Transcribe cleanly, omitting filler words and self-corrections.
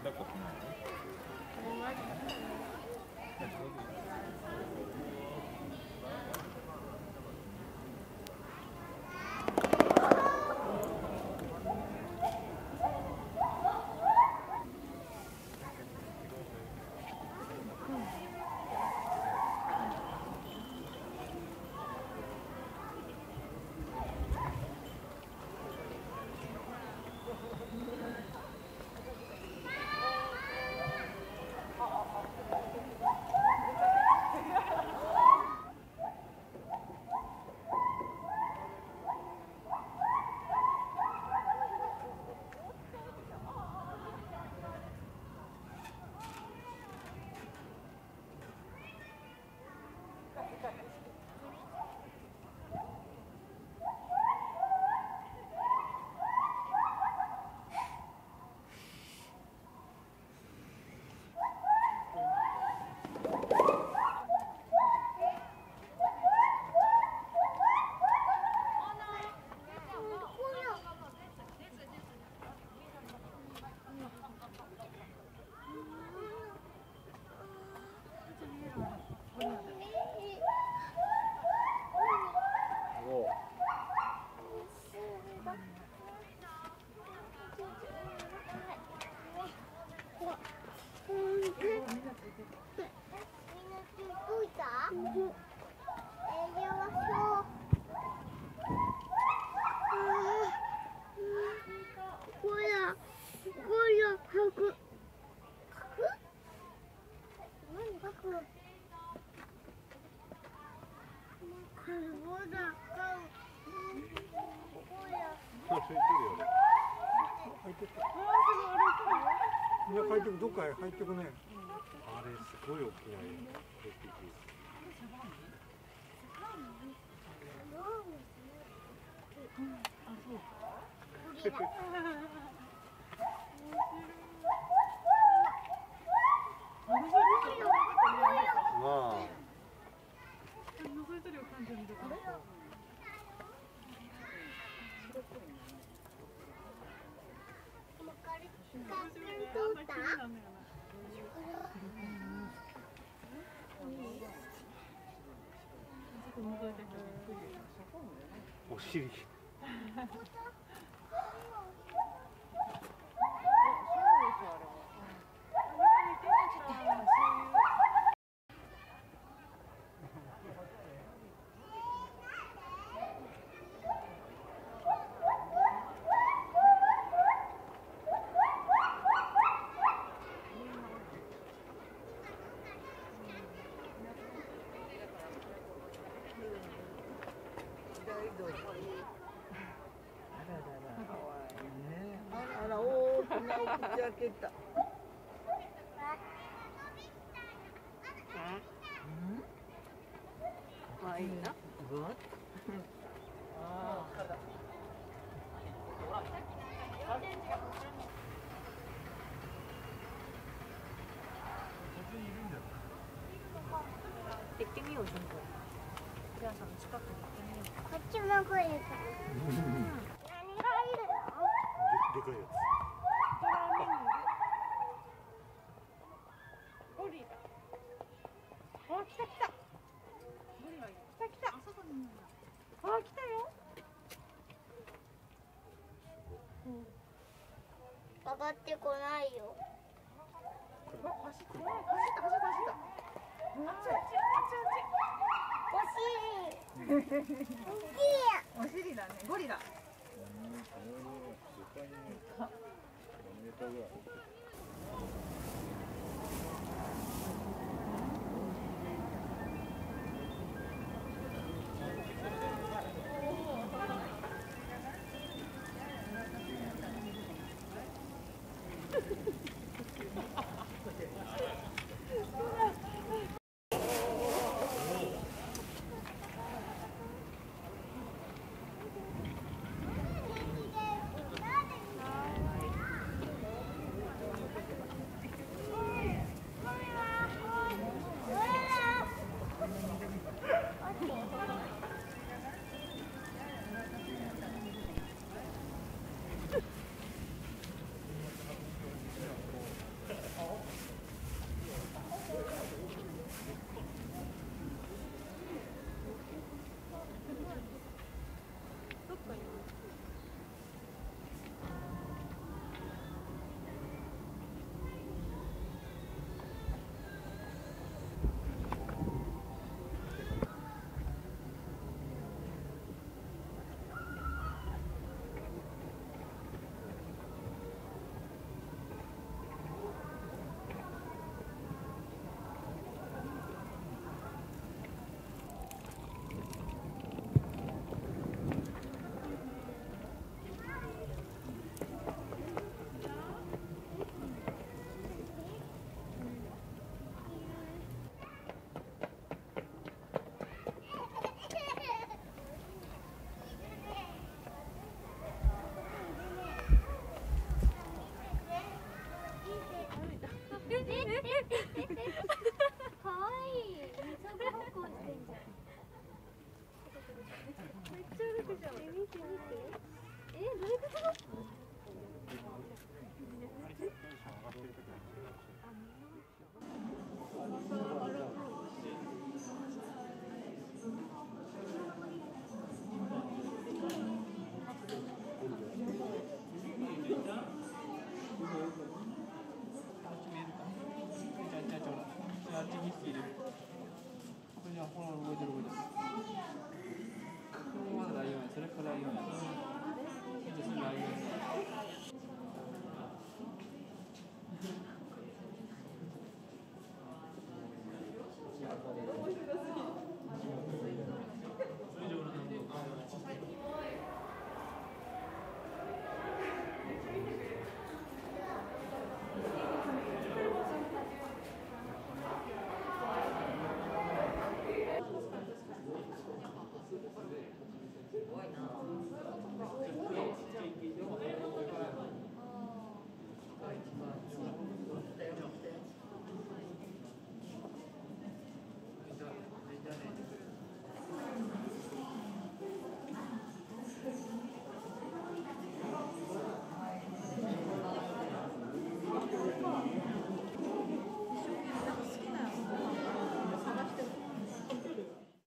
たことない。 どっかへ入ってくね。あれすごい大きな絵。お尻。 あら、大きなお口開けた。いいな。行ってみよう、ちょっと。じゃあ、その近くに行ってみよう。こっちも来るから。何がいるの？でかいやつ。ゴリラ。あ、来た来た。ゴリラいる。来た来た。あそこにいるんだ。あ、来たよ。上がってこないよ。走った。お尻だね、ゴリラ。 かわいい。二足歩行してんじゃん。めっちゃ歩くじゃん。見て見て。どういうこと？ あっち2匹いる。これじゃほら動いてる動いてる。これまだライオンや。それからライオンや。それライオンや。